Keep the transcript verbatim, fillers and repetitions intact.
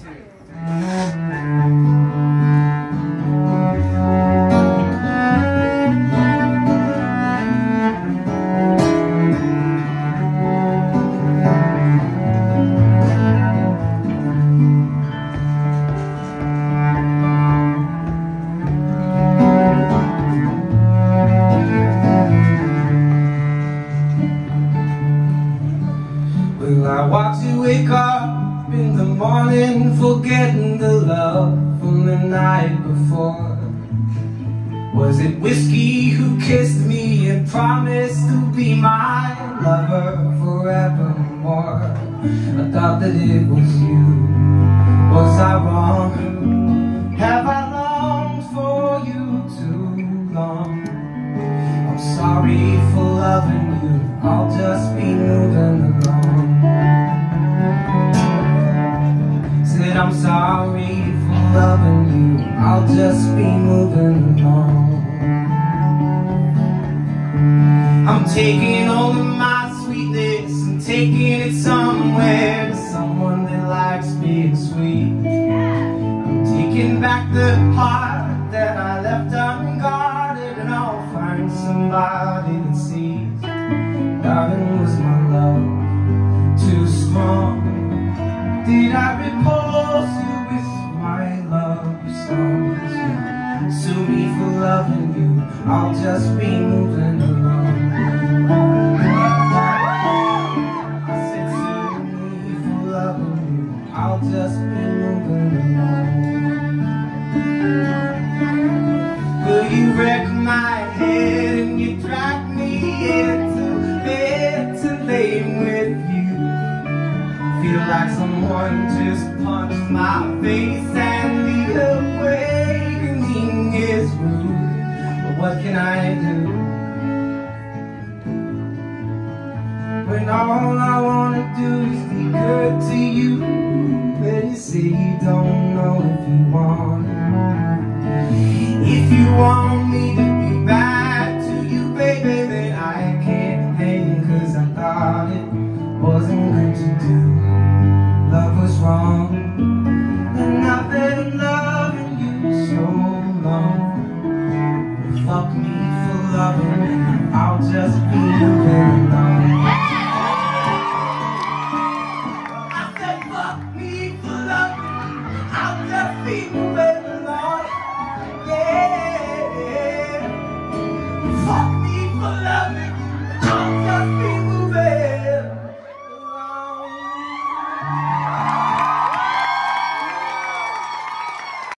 Well, I watch you wake up in the morning, forgetting the love from the night before. Was it whiskey who kissed me and promised to be my lover forevermore? I thought that it was you. Was I wrong? Have I longed for you too long? I'm sorry for loving you, I'll just be moving along. Said I'm sorry for loving you, I'll just be moving along. I'm taking all of my sweetness and taking it somewhere, to someone that likes being sweet. I'm taking back the heart that I left unguarded, and I'll find somebody that sees. Darling, was my love too strong? Did I repulse you with my love songs? Sue me for loving you, I'll just be moving along. I said sue me for loving you, I'll just be moving along. Will you wreck my head and you drag me into bed to lay with you? Feel like someone just punched my face and the awakening is rude. But what can I do when all I wanna do is be good to you? When you say you don't know if you want it. If you want me to be bad to you, baby, then I can't hang, 'cause I thought it wasn't good to do. Love was wrong, and I've been loving you so long. Fuck me for loving you, I'll just be moving along. I said fuck me for loving you, I'll just be moving along.